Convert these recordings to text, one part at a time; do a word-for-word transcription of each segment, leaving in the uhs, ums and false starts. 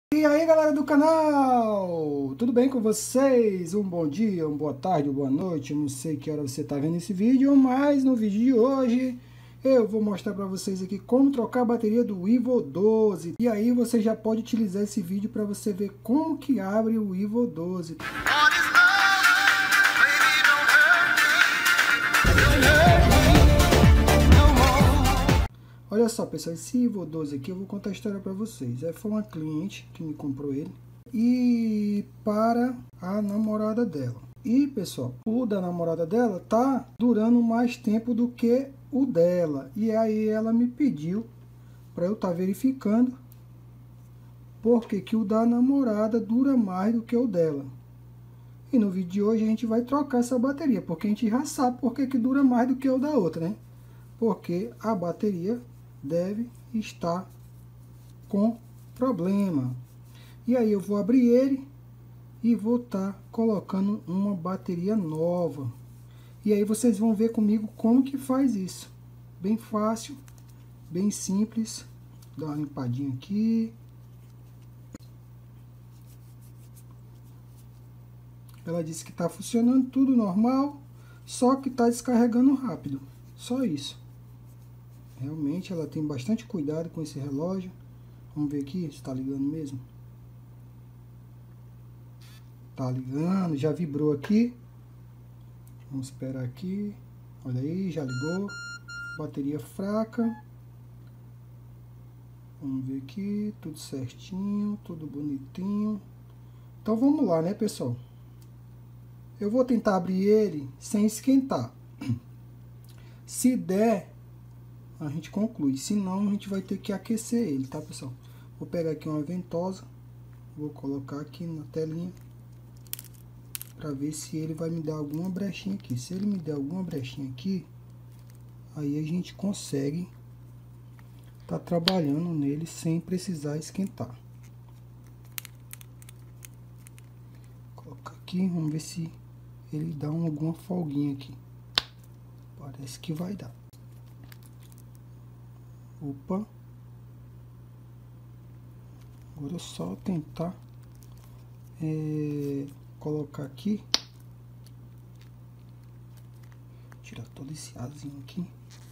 E aí galera do canal, tudo bem com vocês? Um bom dia, uma boa tarde, uma boa noite, eu não sei que hora você está vendo esse vídeo, mas no vídeo de hoje eu vou mostrar para vocês aqui como trocar a bateria do Evo doze. E aí você já pode utilizar esse vídeo para você ver como que abre o Evo doze. Olha só pessoal, esse Evo doze aqui eu vou contar a história para vocês. É, foi uma cliente que me comprou ele e para a namorada dela. E pessoal, o da namorada dela tá durando mais tempo do que o dela. E aí ela me pediu para eu estar tá verificando porque que o da namorada dura mais do que o dela. E no vídeo de hoje a gente vai trocar essa bateria, porque a gente já sabe porque que dura mais do que o da outra, né? Porque a bateria deve estar com problema. E aí eu vou abrir ele e vou estar tá colocando uma bateria nova. E aí vocês vão ver comigo como que faz isso. Bem fácil, bem simples. Dá uma limpadinha aqui. Ela disse que está funcionando tudo normal, só que está descarregando rápido. Só isso. Realmente ela tem bastante cuidado com esse relógio. Vamos ver aqui se está ligando mesmo. Tá ligando, já vibrou aqui. Vamos esperar aqui. Olha aí, já ligou. Bateria fraca. Vamos ver aqui, tudo certinho, tudo bonitinho. Então vamos lá, né, pessoal? Eu vou tentar abrir ele sem esquentar. Se der, a gente conclui. Se não, a gente vai ter que aquecer ele, tá, pessoal? Vou pegar aqui uma ventosa. Vou colocar aqui na telinha para ver se ele vai me dar alguma brechinha aqui. Se ele me der alguma brechinha aqui, aí a gente consegue tá trabalhando nele sem precisar esquentar. Vou colocar aqui, vamos ver se ele dá alguma folguinha aqui. Parece que vai dar. Opa. Agora é só tentar é, colocar aqui. Tirar todo esse azinho aqui.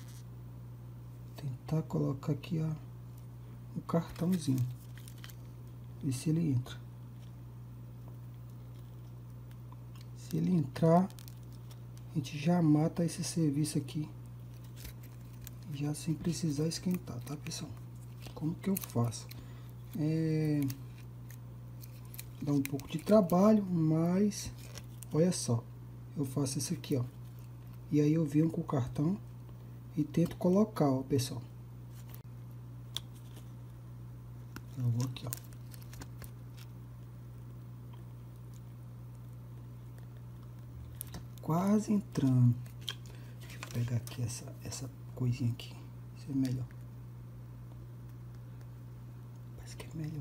Tentar colocar aqui a, o cartãozinho. Ver se ele entra. Se ele entrar, a gente já mata esse serviço aqui. Já sem precisar esquentar, tá, pessoal? Como que eu faço? É... Dá um pouco de trabalho, mas olha só. Eu faço isso aqui, ó. E aí eu venho com o cartão e tento colocar, ó, pessoal. Eu vou aqui, ó. Tá quase entrando. Deixa eu pegar aqui essa, essa coisinha aqui. Isso é melhor. Parece que é melhor.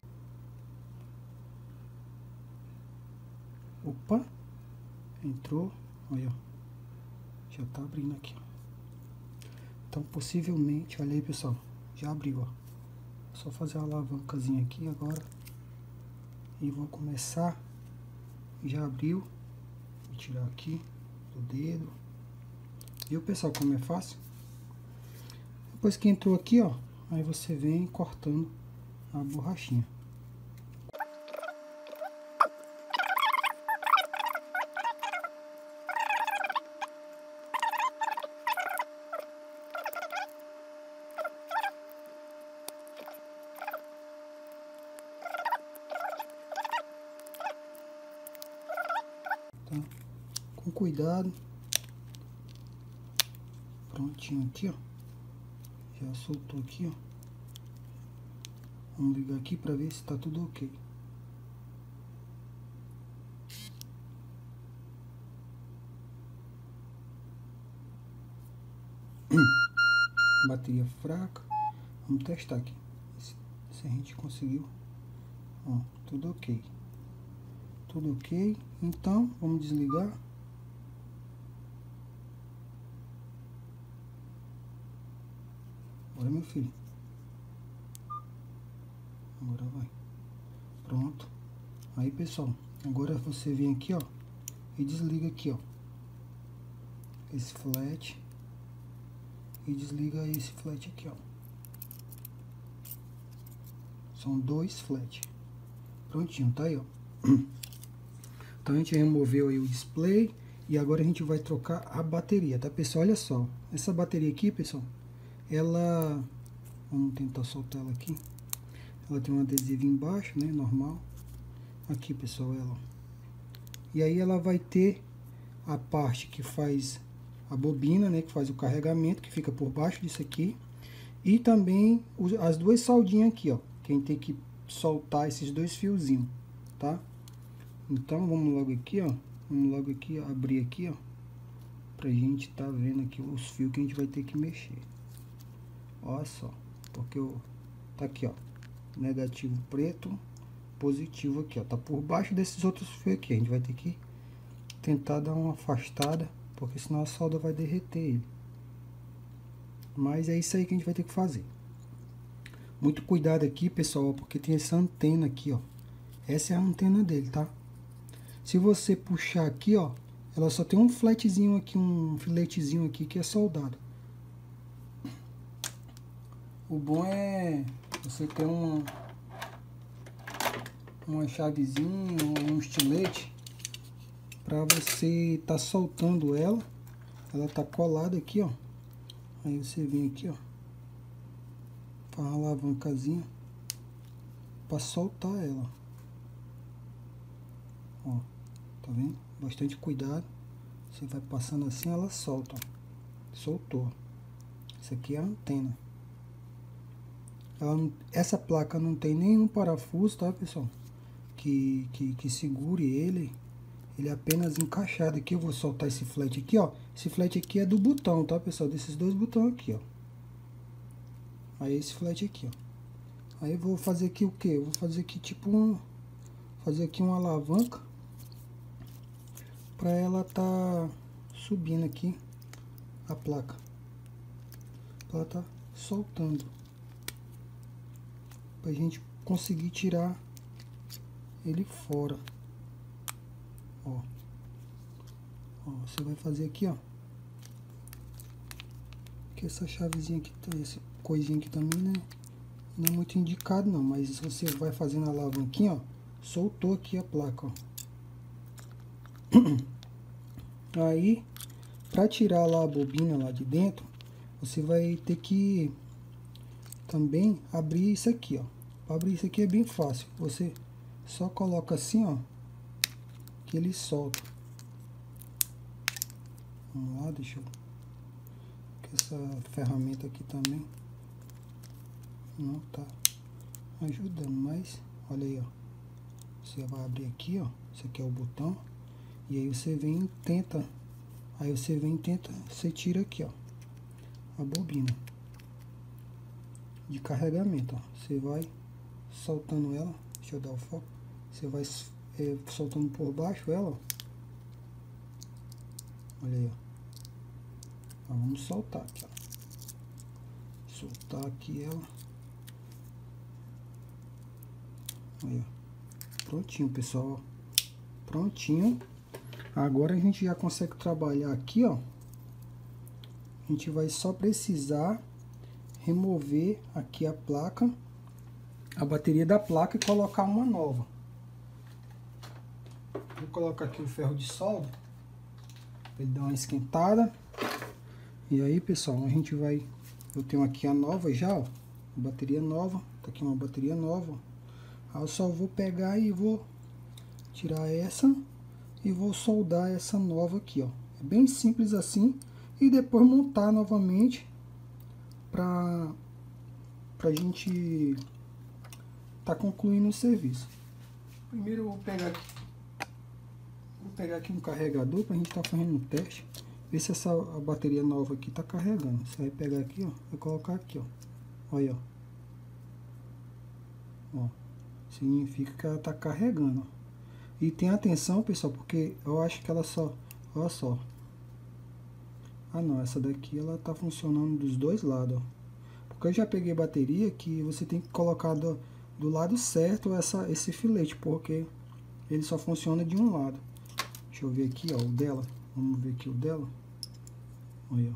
Opa. Entrou. Olha, ó. Já tá abrindo aqui, ó. Então possivelmente, olha aí pessoal, já abriu, ó. Só fazer a alavancazinha aqui agora e vou começar. Já abriu. Vou tirar aqui do dedo. Viu pessoal como é fácil? Depois que entrou aqui, ó, aí você vem cortando a borrachinha. Tá? Com cuidado. Prontinho aqui, ó. Já soltou aqui, ó. Vamos ligar aqui para ver se tá tudo ok. Bateria fraca. Vamos testar aqui. Se, se a gente conseguiu. Ó, tudo ok. Tudo ok. Então, vamos desligar. Bora, meu filho. Agora vai. Pronto. Aí, pessoal, agora você vem aqui, ó, e desliga aqui, ó, esse flat, e desliga esse flat aqui, ó. São dois flat. Prontinho, tá aí, ó. Então a gente removeu aí o display e agora a gente vai trocar a bateria, tá, pessoal? Olha só, essa bateria aqui, pessoal, ela, vamos tentar soltar ela aqui. Ela tem um adesivo embaixo, né, normal. Aqui, pessoal, ela. E aí ela vai ter a parte que faz a bobina, né, que faz o carregamento, que fica por baixo disso aqui. E também os, as duas soldinhas aqui, ó. Quem tem que soltar esses dois fiozinhos, tá? Então vamos logo aqui, ó. Vamos logo aqui, ó, abrir aqui, ó. Pra gente tá vendo aqui os fios que a gente vai ter que mexer. Olha só. Porque o tá aqui, ó. Negativo preto, positivo aqui, ó. Tá por baixo desses outros fios aqui. A gente vai ter que tentar dar uma afastada, porque senão a solda vai derreter ele. Mas é isso aí que a gente vai ter que fazer. Muito cuidado aqui, pessoal, porque tem essa antena aqui, ó. Essa é a antena dele, tá? Se você puxar aqui, ó, ela só tem um flatzinho aqui, um filetezinho aqui que é soldado. O bom é você ter uma uma chavezinha, um estilete para você tá soltando ela. Ela tá colada aqui, ó. Aí você vem aqui, ó, com a alavancazinha para soltar ela. Ó, tá vendo? Bastante cuidado. Você vai passando assim, ela solta, ó. Soltou. Isso aqui é a antena. Ela, essa placa não tem nenhum parafuso, tá, pessoal? Que, que, que segure ele. Ele é apenas encaixado aqui. Eu vou soltar esse flat aqui, ó. Esse flat aqui é do botão, tá, pessoal? Desses dois botões aqui, ó. Aí esse flat aqui, ó. Aí eu vou fazer aqui o que? Eu vou fazer aqui tipo um... Fazer aqui uma alavanca. Pra ela tá subindo aqui a placa. Pra ela tá soltando. Pra gente conseguir tirar ele fora. Ó. Ó, você vai fazer aqui, ó. Que essa chavezinha aqui, essa coisinha aqui também, né? Não é muito indicado não, mas você vai fazendo a alavanquinha, ó. Soltou aqui a placa, ó. Aí, para tirar lá a bobina lá de dentro, você vai ter que também abrir isso aqui, ó. Para abrir isso aqui é bem fácil. Você só coloca assim, ó, que ele solta. Vamos lá, deixa eu... Essa ferramenta aqui também não tá ajudando, mas olha aí, ó. Você vai abrir aqui, ó. Esse aqui é o botão. E aí você vem e tenta. Aí você vem e tenta. Você tira aqui, ó, a bobina de carregamento, ó. Você vai soltando ela. Deixa eu dar o foco. Você vai é, soltando por baixo ela, ó. Olha aí, ó. Vamos soltar aqui, ó. Soltar aqui ela. Aí, ó. Prontinho, pessoal. Prontinho. Agora a gente já consegue trabalhar aqui, ó. A gente vai só precisar remover aqui a placa, a bateria da placa e colocar uma nova. Vou colocar aqui o ferro de solda para ele dar uma esquentada. E aí, pessoal, a gente vai... Eu tenho aqui a nova já, ó. Bateria nova. Tá aqui uma bateria nova. Aí eu só vou pegar e vou tirar essa e vou soldar essa nova aqui, ó. É bem simples assim. E depois montar novamente pra, pra gente tá concluindo o serviço. Primeiro eu vou pegar aqui, vou pegar aqui um carregador pra gente tá fazendo um teste. Ver se essa a bateria nova aqui tá carregando. Você vai pegar aqui, ó, vai colocar aqui, ó. Olha, ó. Ó, significa que ela tá carregando, ó. E tenha atenção, pessoal, porque eu acho que ela só, olha só. Ah, não, essa daqui ela tá funcionando dos dois lados, ó. Porque eu já peguei bateria que você tem que colocar do, do lado certo essa, esse filete, porque ele só funciona de um lado. Deixa eu ver aqui, ó, o dela. Vamos ver aqui o dela. Olha,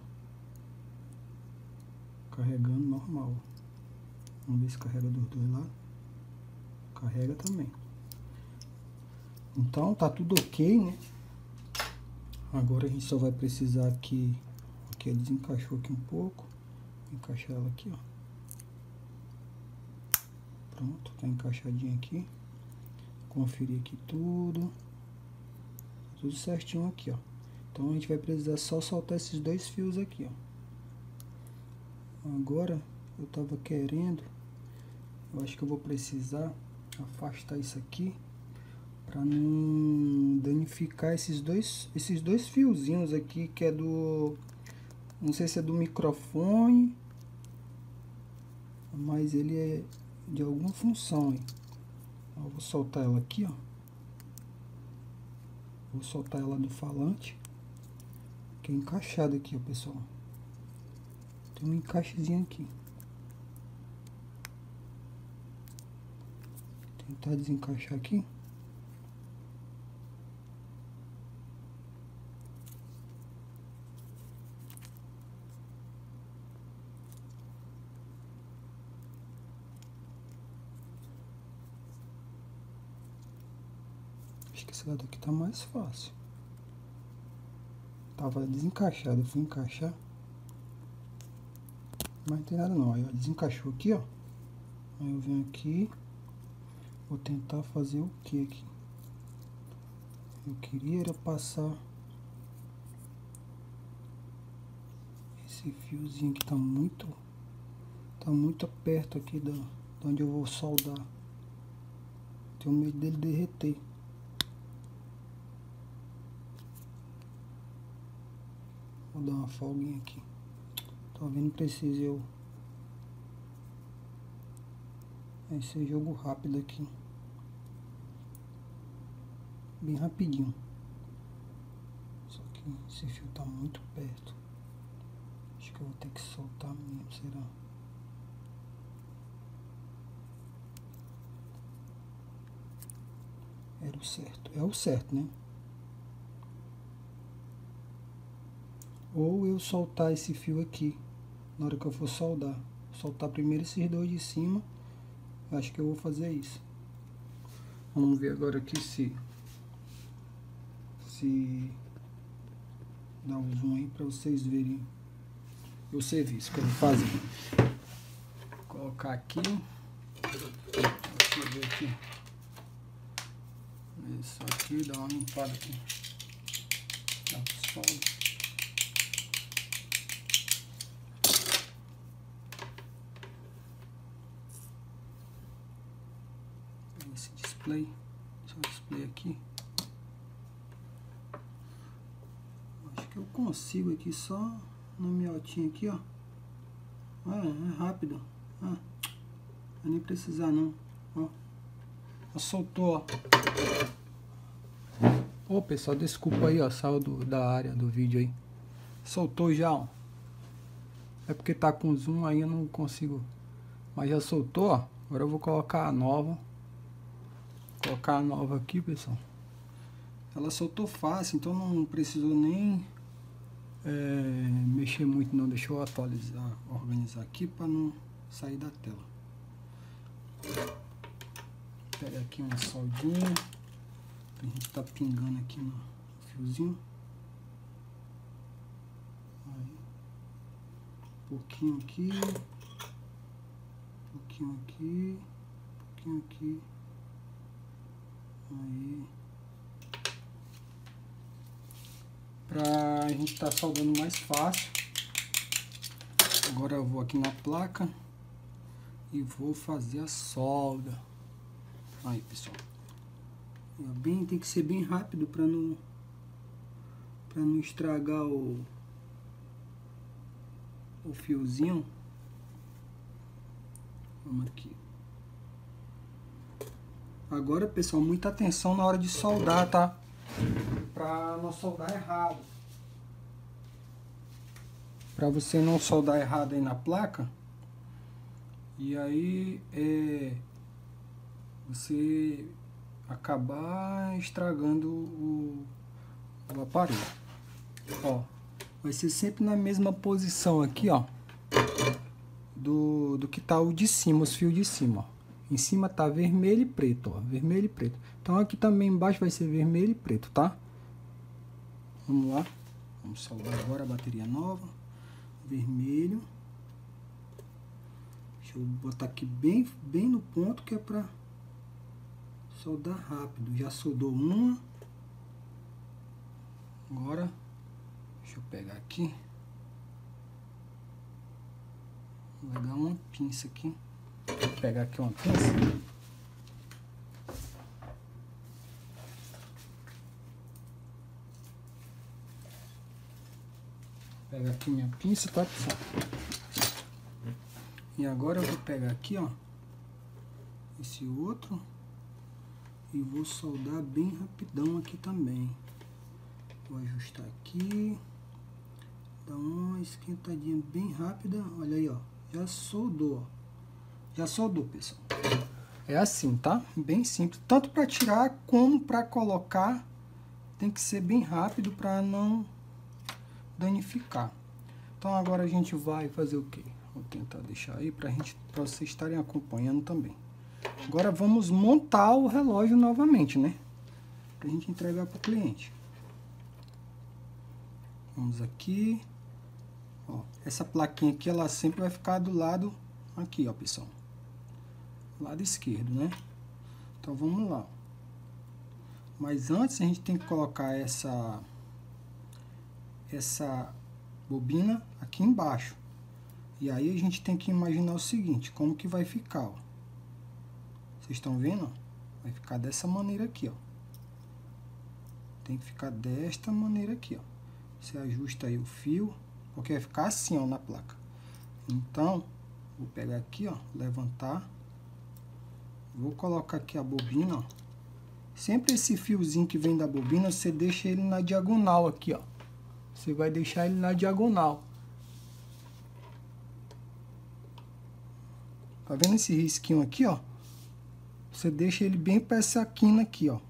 ó. Carregando normal. Vamos ver se carrega dos dois lá. Carrega também. Então tá tudo ok, né? Agora a gente só vai precisar aqui. Aqui ele desencaixou aqui um pouco. Vou encaixar ela aqui, ó. Pronto, tá encaixadinho aqui. Conferir aqui tudo. Tudo certinho aqui, ó. Então a gente vai precisar só soltar esses dois fios aqui, ó. Agora eu tava querendo, eu acho que eu vou precisar afastar isso aqui para não danificar esses dois, esses dois fiozinhos aqui, que é do, não sei se é do microfone, mas ele é de alguma função, hein? Eu vou soltar ela aqui, ó. Vou soltar ela do falante, que é encaixado aqui, ó, pessoal. Tem um encaixezinho aqui. Tentar desencaixar aqui. Acho que esse lado aqui tá mais fácil. Tava desencaixado, eu fui encaixar. Mas não tem nada não. Aí, ó, desencaixou aqui, ó. Aí eu venho aqui. Vou tentar fazer o que aqui? Eu queria era passar esse fiozinho que tá muito tá muito perto aqui da, de onde eu vou soldar. Tenho medo dele derreter. Vou dar uma folguinha aqui. Talvez não precise eu. Esse jogo rápido aqui. Bem rapidinho. Só que esse fio tá muito perto. Acho que eu vou ter que soltar mesmo, será? Era o certo. É o certo, né? Ou eu soltar esse fio aqui na hora que eu for soldar. Soltar primeiro esses dois de cima. Acho que eu vou fazer isso. Vamos ver agora aqui se se dá um zoom aí para vocês verem o serviço que eu vou fazer. Vou colocar aqui. Deixa eu ver aqui. Isso aqui, dá uma limpada aqui. Dá um solda. Esse display, esse display aqui. Acho que eu consigo aqui só na miotinha aqui, ó. Ah, é rápido. Ah, não vai nem precisar não. Ó, ó, soltou, ó. Ô pessoal, desculpa aí, ó, saiu do, da área do vídeo aí. Soltou já, ó. É porque tá com zoom aí, eu não consigo. Mas já soltou, ó. Agora eu vou colocar a nova. Colocar a nova aqui, pessoal. Ela soltou fácil, então não precisou nem é, mexer muito não. Deixa eu atualizar, organizar aqui para não sair da tela. Pega aqui uma soldinha. A gente tá pingando aqui no fiozinho. Aí. Um pouquinho aqui. Um pouquinho aqui. Um pouquinho aqui. Aí, pra gente tá soldando mais fácil. Agora eu vou aqui na placa e vou fazer a solda. Aí, pessoal, é bem, tem que ser bem rápido para não para não estragar o o fiozinho. Vamos aqui. Agora, pessoal, muita atenção na hora de soldar, tá? Pra não soldar errado. Pra você não soldar errado aí na placa. E aí, é, você acabar estragando o, o aparelho. Ó, vai ser sempre na mesma posição aqui, ó, do, do que tá o de cima, os fios de cima, ó. Em cima tá vermelho e preto, ó, vermelho e preto. Então aqui também embaixo vai ser vermelho e preto, tá? Vamos lá, vamos soldar agora a bateria nova, vermelho. Deixa eu botar aqui bem, bem no ponto, que é pra soldar rápido. Já soldou uma. Agora, deixa eu pegar aqui. Vou pegar uma pinça aqui. Vou pegar aqui uma pinça. Vou pegar aqui minha pinça, tá, pessoal? E agora eu vou pegar aqui, ó, esse outro, e vou soldar bem rapidão aqui também. Vou ajustar aqui, dar uma esquentadinha bem rápida. Olha aí, ó, já soldou, ó. Já soldou, pessoal. É assim, tá? Bem simples, tanto para tirar como para colocar. Tem que ser bem rápido para não danificar. Então agora a gente vai fazer o quê? Vou tentar deixar aí para gente, para vocês estarem acompanhando também. Agora vamos montar o relógio novamente, né? Para a gente entregar para o cliente. Vamos aqui. Ó, essa plaquinha aqui, ela sempre vai ficar do lado aqui, ó, pessoal. Lado esquerdo, né? Então vamos lá. Mas antes a gente tem que colocar essa essa bobina aqui embaixo. E aí a gente tem que imaginar o seguinte, como que vai ficar, ó. Vocês estão vendo? Vai ficar dessa maneira aqui, ó. Tem que ficar desta maneira aqui, ó. Você ajusta aí o fio, porque vai ficar assim, ó, na placa. Então, vou pegar aqui, ó, levantar. Vou colocar aqui a bobina, ó. Sempre esse fiozinho que vem da bobina, você deixa ele na diagonal aqui, ó. Você vai deixar ele na diagonal. Tá vendo esse risquinho aqui, ó? Você deixa ele bem para essa quina aqui, ó.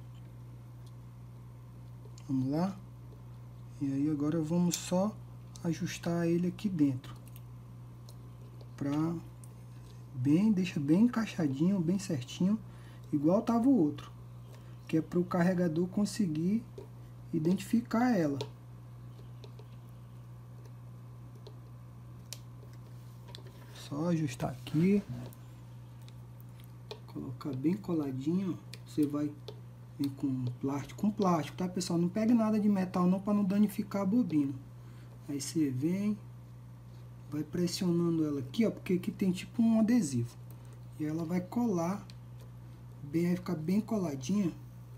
Vamos lá. E aí agora vamos só ajustar ele aqui dentro. Pra bem, deixa bem encaixadinho, bem certinho, igual tava o outro. Que é para o carregador conseguir identificar ela. Só ajustar aqui. Colocar bem coladinho. Você vai vir com plástico, com plástico, tá, pessoal? Não pega nada de metal não, para não danificar a bobina. Aí você vem, vai pressionando ela aqui, ó, porque aqui tem tipo um adesivo. E ela vai colar bem, vai ficar bem coladinha.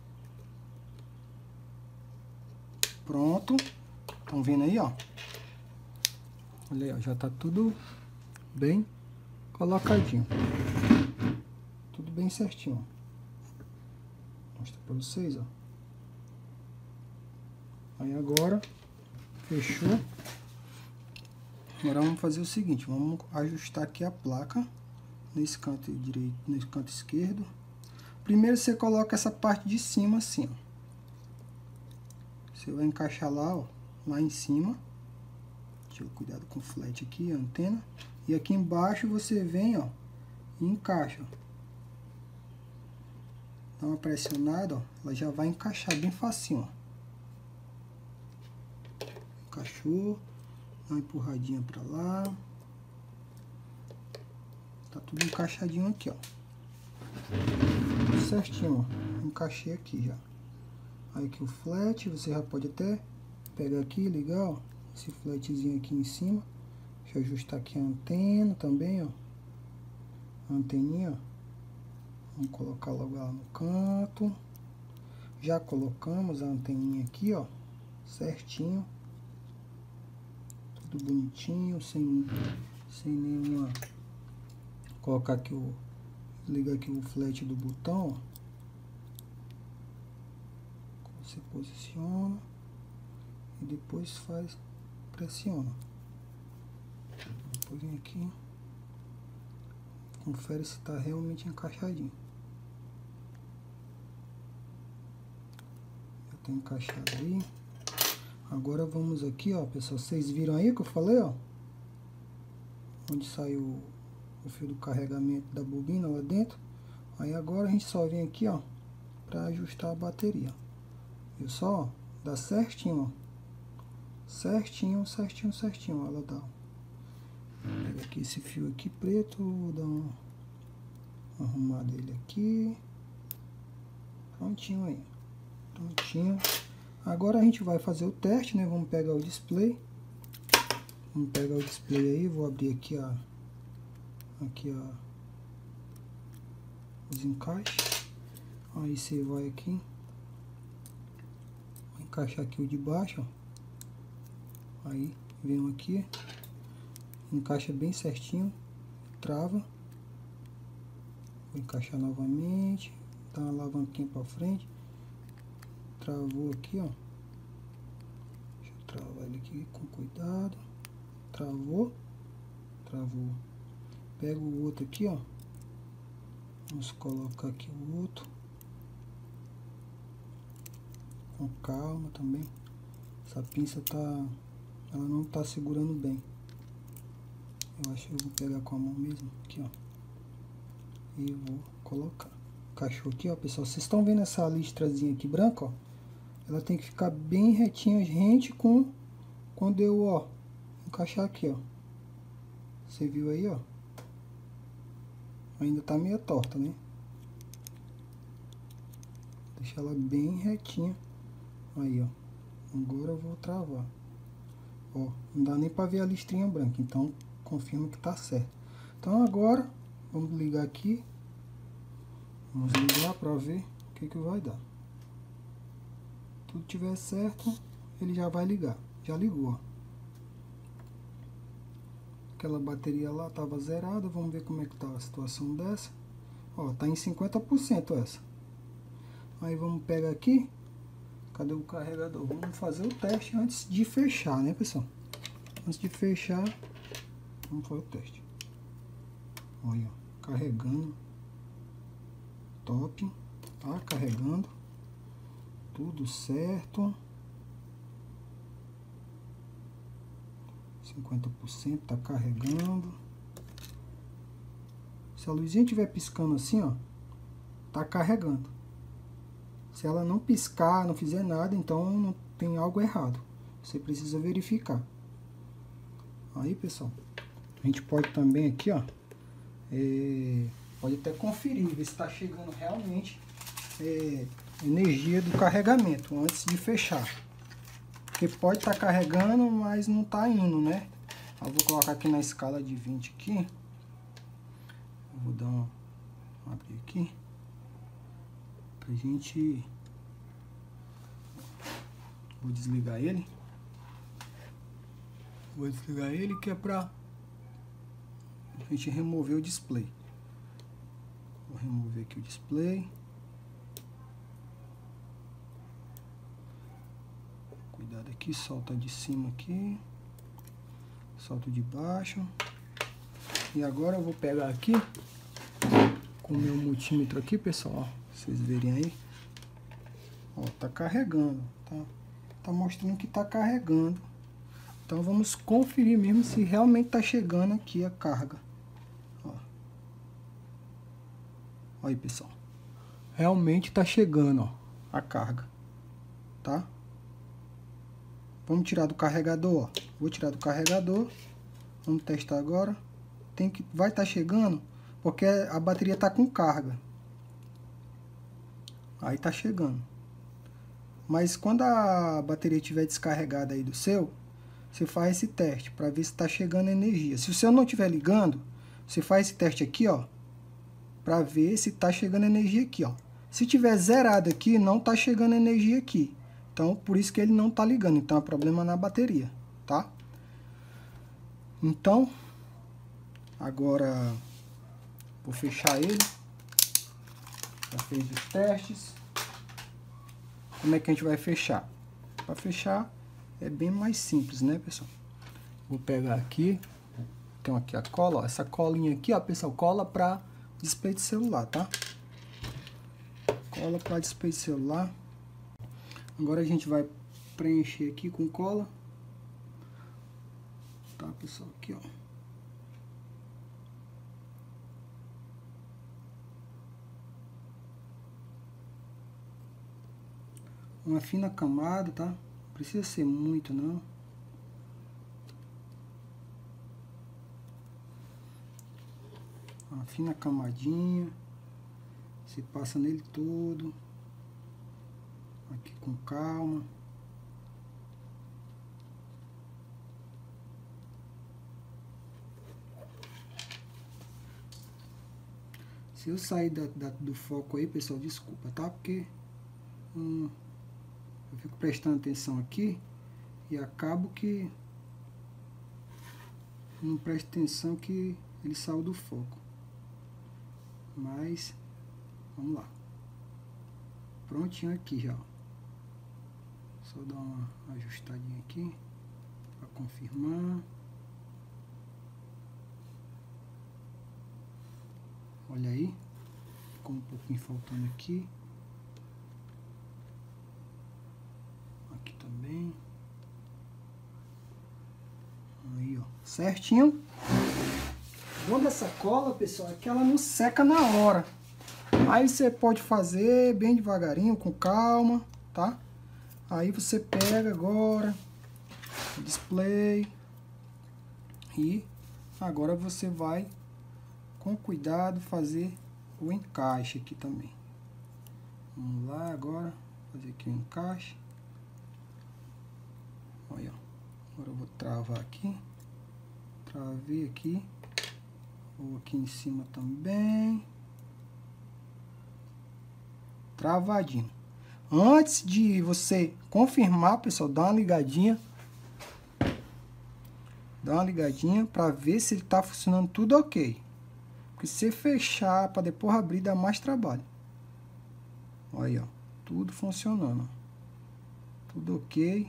Pronto. Estão vendo aí, ó? Olha aí, ó, já tá tudo bem colocadinho. Tudo bem certinho. Vou mostrar pra vocês, ó. Aí agora, fechou. Agora vamos fazer o seguinte, vamos ajustar aqui a placa nesse canto direito, nesse canto esquerdo. Primeiro você coloca essa parte de cima assim, ó. Você vai encaixar lá, ó, lá em cima. Deixa eu cuidado com o flat aqui, a antena. E aqui embaixo você vem, ó, e encaixa. Dá uma pressionada, ó, ela já vai encaixar bem facinho, ó. Encaixou. Dá uma empurradinha pra lá. Tá tudo encaixadinho aqui, ó. Tudo certinho, ó. Encaixei aqui já. Aí aqui o flat, você já pode até pegar aqui, ligar, ó, esse flatzinho aqui em cima. Deixa eu ajustar aqui a antena também, ó. A anteninha, ó. Vamos colocar logo ela no canto. Já colocamos a anteninha aqui, ó, certinho. Tudo bonitinho, sem, sem nenhuma... Colocar aqui o... Liga aqui o flat do botão, ó. Você posiciona e depois faz, pressiona. Depois vem aqui, confere se está realmente encaixadinho. Tá encaixado aí. Agora vamos aqui, ó, pessoal. Vocês viram aí que eu falei, ó? Onde saiu o fio do carregamento da bobina lá dentro. Aí agora a gente só vem aqui, ó, pra ajustar a bateria. Viu só? Ó, dá certinho, ó. Certinho, certinho, certinho. Ela dá. Pega aqui esse fio aqui preto, vou dar uma arrumada ele aqui. Prontinho aí. Prontinho. Agora a gente vai fazer o teste, né? Vamos pegar o display. Vamos pegar o display aí. Vou abrir aqui a aqui a os encaixes. Aí você vai aqui, vou encaixar aqui o de baixo, ó. Aí vem aqui, encaixa bem certinho, trava. Vou encaixar novamente, dá uma alavanquinha para frente. Travou aqui, ó. Deixa eu travar ele aqui com cuidado. Travou, travou. Pega o outro aqui, ó. Vamos colocar aqui o outro. Com calma também. Essa pinça tá, ela não tá segurando bem. Eu acho que eu vou pegar com a mão mesmo, aqui, ó. E vou colocar. Encaixou aqui, ó, pessoal. Vocês estão vendo essa listrazinha aqui branca, ó? Ela tem que ficar bem retinha, gente, com quando eu, ó, encaixar aqui, ó. Você viu aí, ó? Ainda tá meio torta, né? Deixa ela bem retinha. Aí, ó. Agora eu vou travar. Ó, não dá nem pra ver a listrinha branca. Então, confirma que tá certo. Então, agora, vamos ligar aqui. Vamos ligar pra ver o que que vai dar. Tudo tiver certo, ele já vai ligar. Já ligou, ó. Aquela bateria lá tava zerada. Vamos ver como é que tá a situação dessa. Ó, tá em cinquenta por cento essa. Aí vamos pegar aqui. Cadê o carregador? Vamos fazer o teste antes de fechar, né, pessoal? Antes de fechar, vamos fazer o teste. Olha, ó, carregando. Top. Tá carregando. Tudo certo. cinquenta por cento, tá carregando. Se a luzinha estiver piscando assim, ó, tá carregando. Se ela não piscar, não fizer nada, então não tem algo errado. Você precisa verificar. Aí, pessoal, a gente pode também aqui, ó, é, pode até conferir, ver se tá chegando realmente é, energia do carregamento antes de fechar. Porque pode estar tá carregando, mas não tá indo, né? Eu vou colocar aqui na escala de vinte aqui. Eu vou dar uma, abrir aqui pra gente. Vou desligar ele. Vou desligar ele que é pra a gente remover o display. Vou remover aqui o display. Cuidado aqui, solta de cima aqui, solta de baixo. E agora eu vou pegar aqui com o meu multímetro aqui, pessoal, ó, vocês verem aí. Ó, tá carregando, tá? Tá mostrando que tá carregando. Então vamos conferir mesmo se realmente tá chegando aqui a carga. Ó. Ó aí, pessoal. Realmente tá chegando, ó, a carga, tá? Vamos tirar do carregador, ó. Vou tirar do carregador. Vamos testar agora. Tem que, vai estar tá chegando, porque a bateria tá com carga. Aí tá chegando. Mas quando a bateria estiver descarregada aí do seu, você faz esse teste para ver se está chegando energia. Se o seu não estiver ligando, você faz esse teste aqui, ó, para ver se está chegando energia aqui, ó. Se tiver zerado aqui, não está chegando energia aqui. Então, por isso que ele não está ligando. Então, é problema na bateria, tá? Então, agora vou fechar ele. Já fez os testes. Como é que a gente vai fechar? Para fechar é bem mais simples, né, pessoal? Vou pegar aqui. Tem aqui a cola, ó. Essa colinha aqui, ó, pessoal, cola para display de celular, tá? Cola para display de celular. Agora a gente vai preencher aqui com cola. Tá, pessoal? Aqui, ó. Uma fina camada, tá? Não precisa ser muito, não. Uma fina camadinha. Você passa nele todo. Aqui com calma. Se eu sair da, da, do foco aí, pessoal, desculpa, tá? Porque hum, eu fico prestando atenção aqui e acabo que não presto atenção que ele saiu do foco. Mas, vamos lá. Prontinho aqui já. Só dar uma ajustadinha aqui para confirmar. Olha aí, ficou um pouquinho faltando aqui. Aqui também. Aí, ó, certinho. O bom dessa cola, pessoal, é que ela não seca na hora. Aí você pode fazer bem devagarinho, com calma, tá? Aí você pega agora o display e agora você vai com cuidado fazer o encaixe aqui também. Vamos lá agora, fazer aqui o encaixe. Olha, agora eu vou travar aqui. Travei aqui. Vou aqui em cima também. Travadinho. Antes de você confirmar, pessoal, dá uma ligadinha. Dá uma ligadinha para ver se ele tá funcionando tudo ok. Porque se fechar para depois abrir dá mais trabalho. Olha aí, ó, tudo funcionando. Tudo ok.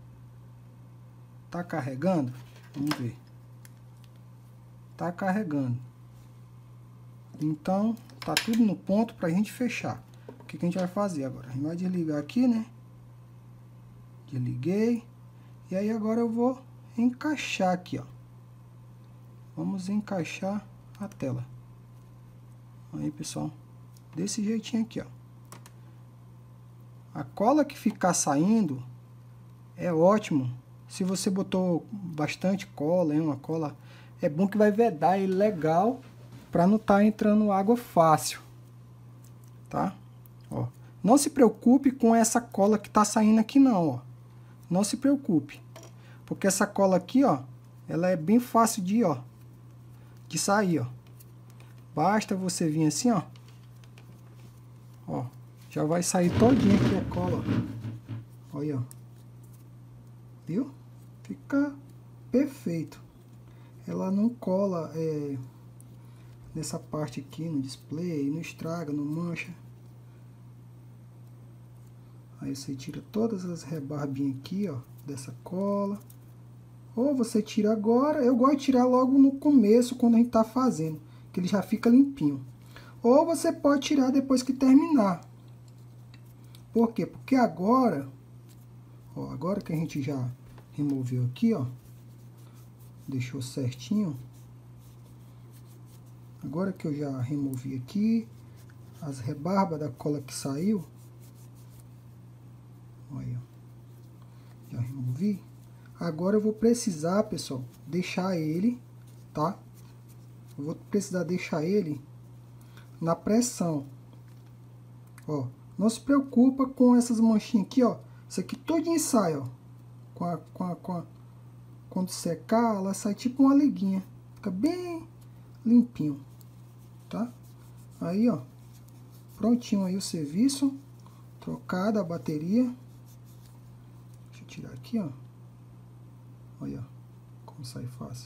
Tá carregando? Vamos ver. Tá carregando. Então, tá tudo no ponto pra gente fechar. O que que a gente vai fazer agora? A gente vai desligar aqui, né? Desliguei. E aí agora eu vou encaixar aqui, ó. Vamos encaixar a tela. Aí, pessoal, desse jeitinho aqui, ó. A cola que ficar saindo é ótimo. Se você botou bastante cola, hein, uma cola, é bom que vai vedar ele legal para não estar tá entrando água fácil, tá? Ó, não se preocupe com essa cola que tá saindo aqui não, ó. Não se preocupe, porque essa cola aqui, ó, ela é bem fácil de, ó, de sair, ó. Basta você vir assim, ó. Ó, já vai sair todinha aqui a cola, ó. Olha, ó. Viu? Fica perfeito. Ela não cola é, nessa parte aqui no display, não estraga, não mancha. Aí você tira todas as rebarbinhas aqui, ó, dessa cola. Ou você tira agora, eu gosto de tirar logo no começo, quando a gente tá fazendo, que ele já fica limpinho. Ou você pode tirar depois que terminar. Por quê? Porque agora, ó, agora que a gente já removeu aqui, ó, deixou certinho. Agora que eu já removi aqui as rebarbas da cola que saiu, olha, já removi. Agora eu vou precisar, pessoal, deixar ele, tá? Eu vou precisar deixar ele na pressão. Ó, não se preocupa com essas manchinhas aqui, ó. Isso aqui todinho sai, ó. Com a, com a, com a, quando secar, ela sai tipo uma liguinha. Fica bem limpinho, tá? Aí, ó, prontinho aí o serviço. Trocada a bateria. Deixa eu tirar aqui, ó. Olha como sai fácil.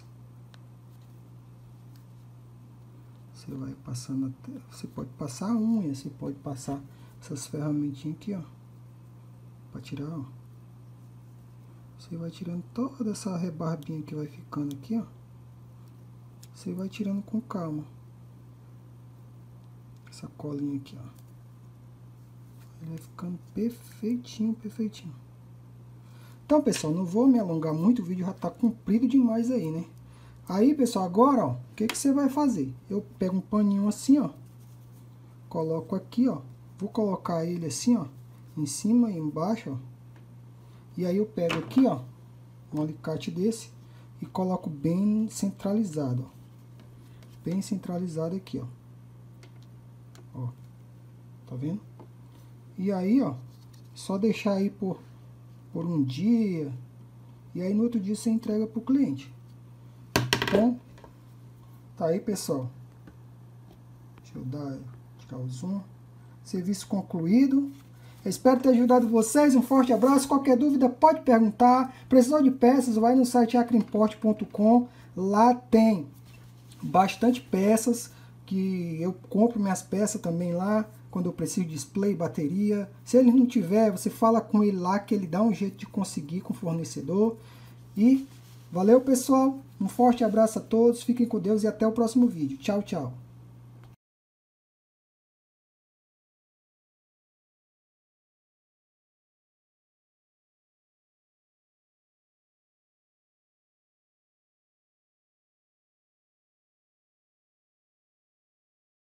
Você vai passando até, você pode passar a unha, você pode passar essas ferramentinhas aqui, ó, para tirar, ó. Você vai tirando toda essa rebarbinha que vai ficando aqui, ó. Você vai tirando com calma. Essa colinha aqui, ó. Ele vai ficando perfeitinho, perfeitinho. Então, pessoal, não vou me alongar muito, o vídeo já tá comprido demais aí, né? Aí, pessoal, agora, ó, o que que você vai fazer? Eu pego um paninho assim, ó, coloco aqui, ó, vou colocar ele assim, ó, em cima e embaixo, ó. E aí eu pego aqui, ó, um alicate desse e coloco bem centralizado, ó. Bem centralizado aqui, ó. Ó. Tá vendo? E aí, ó, só deixar aí por, por um dia. E aí no outro dia você entrega pro cliente. Então, tá aí, pessoal. Deixa eu dar, tirar o zoom. Serviço concluído. Eu espero ter ajudado vocês. Um forte abraço. Qualquer dúvida pode perguntar. Precisou de peças? Vai no site acreimport ponto com. Lá tem bastante peças, que eu compro minhas peças também lá, quando eu preciso de display, bateria. Se ele não tiver, você fala com ele lá que ele dá um jeito de conseguir com o fornecedor. E valeu, pessoal. Um forte abraço a todos. Fiquem com Deus e até o próximo vídeo. Tchau, tchau.